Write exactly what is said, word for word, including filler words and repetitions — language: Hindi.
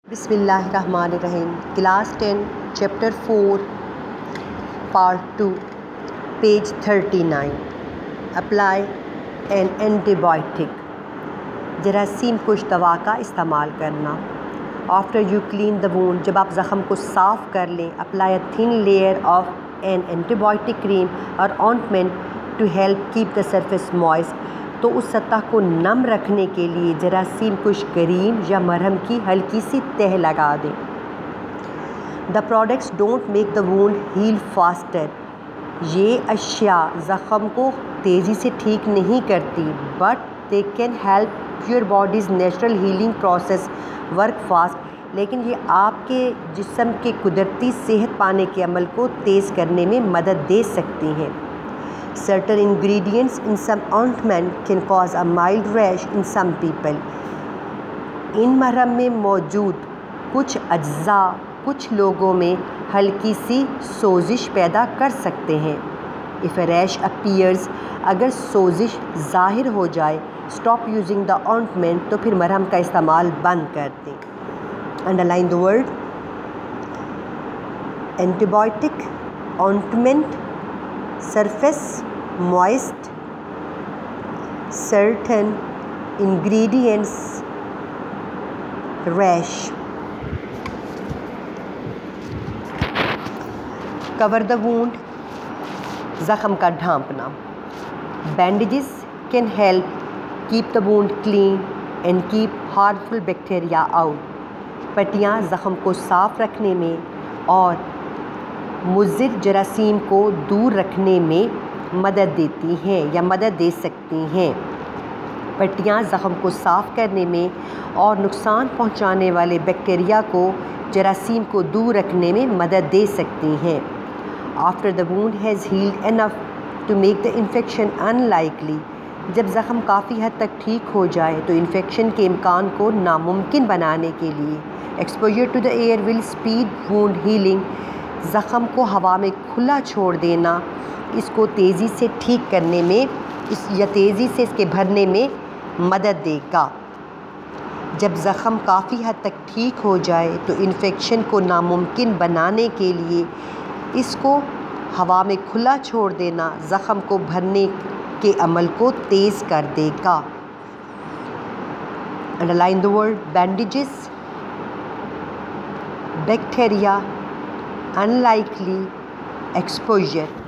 बिस्मिल्लाहिर्रहमानिर्रहीम। Class ten chapter four part two page thirty nine. Apply an antibiotic. जरासीम कुश दवा का इस्तेमाल करना। After you clean the wound, जब आप ज़ख़म को साफ़ कर लें, apply a thin layer of an antibiotic cream और ointment to help keep the surface moist. तो उस सतह को नम रखने के लिए जरासीम कुश क्रीम या मरहम की हल्की सी तह लगा दें। The products don't make the wound heal faster. ये अशिया ज़ख़म को तेज़ी से ठीक नहीं करती, but they can help your body's natural healing process work fast. लेकिन ये आपके जिस्म के कुदरती सेहत पाने के अमल को तेज़ करने में मदद दे सकती हैं। Certain ingredients in some ointment can cause a mild rash in some people. इन मरहम में मौजूद कुछ अज्जा कुछ लोगों में हल्की सी सोजिश पैदा कर सकते हैं। If a rash appears, अगर सोजिश ज़ाहिर हो जाए, stop using the ointment, तो फिर मरहम का इस्तेमाल बंद कर दें। Underline the word antibiotic, ointment, surface moist, certain ingredients, rash. Cover the wound, ज़ख़म का ढांपना। Bandages can help keep the wound clean and keep harmful bacteria out. पट्टियाँ ज़ख़म को साफ़ रखने में और मुज़िर जरासीम को दूर रखने में मदद देती हैं या मदद दे सकती हैं। पट्टियाँ ज़ख़म को साफ़ करने में और नुकसान पहुंचाने वाले बैक्टीरिया को जरासीम को दूर रखने में मदद दे सकती हैं। After the wound has healed enough to make the infection unlikely, जब ज़ख़म काफ़ी हद तक ठीक हो जाए तो इन्फेक्शन के इम्कान को नामुमकिन बनाने के लिए exposure to the air will speed wound healing. ज़ख़म को हवा में खुला छोड़ देना इसको तेज़ी से ठीक करने में इस या तेज़ी से इसके भरने में मदद देगा। जब ज़ख़म काफ़ी हद तक ठीक हो जाए तो इन्फेक्शन को नामुमकिन बनाने के लिए इसको हवा में खुला छोड़ देना ज़ख़म को भरने के अमल को तेज़ कर देगा। Underline the word bandages, bacteria, unlikely, exposure.